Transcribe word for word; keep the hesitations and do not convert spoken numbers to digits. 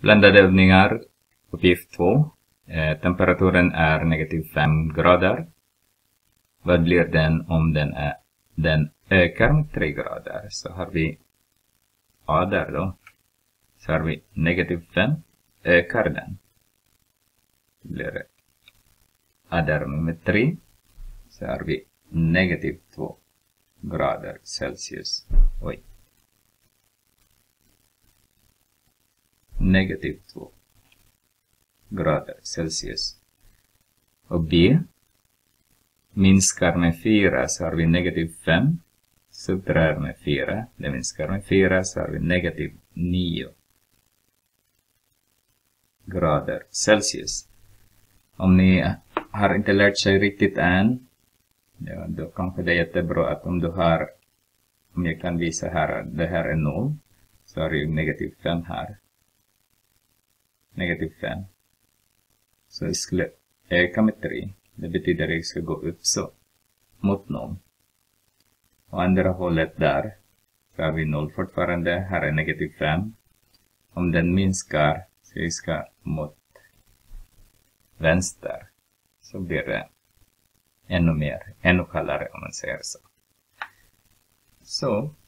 Blandade övningar, uppgift två. Eh, temperaturen är negativ fem grader. Vad blir den om den, är, den ökar med tre grader? Så har vi A där då. Så har vi negativ fem. Ökar den. Det blir A där med tre. Så har vi negativ två grader Celsius. Oj. Negativ två grader Celsius. Och B minskar med fyra, så har vi negativ fem. Subtraherar med fyra. Det minskar med fyra, så har vi negativ nio grader Celsius. Om ni har inte lärt sig riktigt än, ja, då kanske det är jättebra att om du har, om jag kan visa här, det här är noll, så har vi negativ fem här. Negativ fem. Så det skulle öka med tre. Det betyder att det ska gå upp så. Mot noll. Och andra hållet där. Så har vi noll fortfarande. Här är negativ fem. Om den minskar. Så vi ska mot vänster. Så blir det ännu mer. Ännu kallare om man säger så. Så.